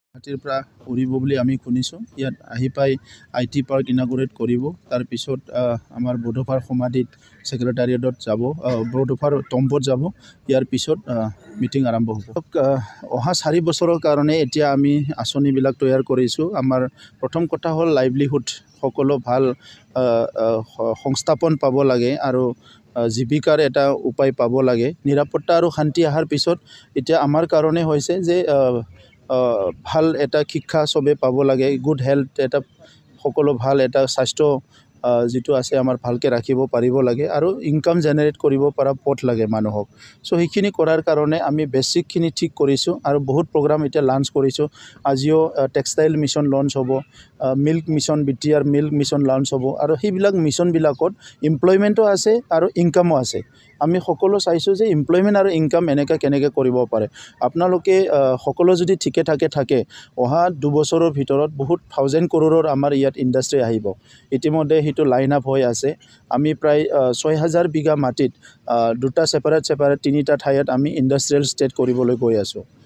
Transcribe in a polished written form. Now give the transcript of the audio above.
গুৱাহাটীৰ পৰা উৰিব বুলি আমি শুনিছোঁ। ইয়াত আহি পাই IT পাৰ্ক ইনাগুৰেট কৰিব। তাৰপিছত আমাৰ বড়োফাৰ সমাধিত ছেক্ৰেটাৰিয়েটত যাব, বড়োফাৰ টম্বত যাব। ইয়াৰ পিছত মিটিং আৰম্ভ হ'ব। অহা 4 বছৰৰ কাৰণে এতিয়া আমি আঁচনিবিলাক তৈয়াৰ কৰিছোঁ। আমাৰ প্ৰথম কথা হ'ল লাইভলিহুড, সকলো ভাল সংস্থাপন পাব লাগে আৰু জীৱিকাৰ এটা উপায় পাব লাগে। নিৰাপত্তা আৰু শান্তি অহাৰ পিছত এতিয়া আমাৰ কাৰণে হৈছে যে ভাল এটা শিক্ষা চবে পাব লাগে, গুড হেল্থ এটা সকলো ভাল এটা স্বাস্থ্য যিটো আছে আমাৰ ভালকৈ ৰাখিব পাৰিব লাগে আৰু ইনকাম জেনেৰেট কৰিব পৰা পথ লাগে মানুহক। চ' সেইখিনি কৰাৰ কাৰণে আমি বেছিকখিনি ঠিক কৰিছোঁ আৰু বহুত প্ৰগ্ৰাম এতিয়া লাঞ্চ কৰিছোঁ। আজিও টেক্সটাইল মিছন লঞ্চ হ'ব, milk mission BTR milk mission launch হ'ব আৰু সেইবিলাক মিছনবিলাকত এমপ্লয়মেণ্টো আছে আৰু ইনকামো আছে। আমি সকলো চাইছোঁ যে এমপ্লয়মেণ্ট আৰু ইনকাম কেনেকৈ কৰিব পাৰে। আপোনালোকে সকলো যদি ঠিকে থাকে অহা 2 বছৰৰ ভিতৰত বহুত 1000 crore আমাৰ ইয়াত ইণ্ডাষ্ট্ৰি আহিব। ইতিমধ্যে সেইটো লাইন আপ হৈ আছে। আমি প্ৰায় 6000 বিঘা মাটিত 2টা ছেপাৰেট 3টা ঠাইত আমি ইণ্ডাষ্ট্ৰিয়েল ষ্টেট কৰিবলৈ গৈ আছোঁ।